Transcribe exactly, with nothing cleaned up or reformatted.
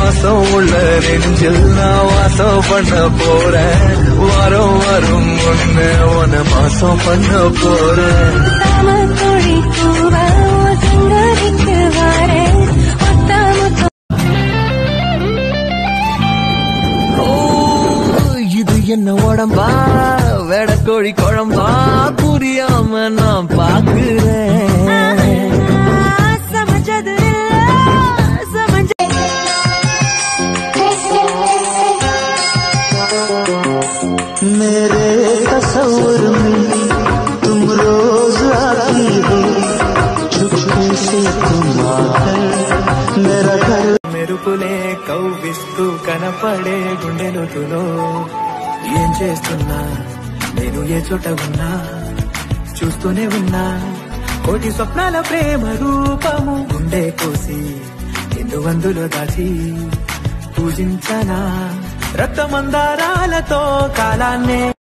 மாசம் உள்ள நெஞ்சில் நான் வாசம் பண்ண போறேன். வாரம் வரும் ஒண்ணு ஒன்னு மாசம் பண்ண போறேன். இது என்ன உடம்பா வேடக்கோழி குழம்பா புரியாம நான் பாக்குறேன். मेरे तस्वुर में तुम रोज आती हो चुपके से तुम आकर मेरा घर మెరుపులే కవ్విస్తూ కనపడే గుండె లోతులో ఏం చేస్తున్నా నేను ఏ చోట ఉన్నా చూస్తూనే ఉన్నా కోటి స్వప్నాల ప్రేమ రూపము గుండె కోసి ఎందు అందులో దాచి పూజించనా రక్తమందారాలతో కాలాన్నే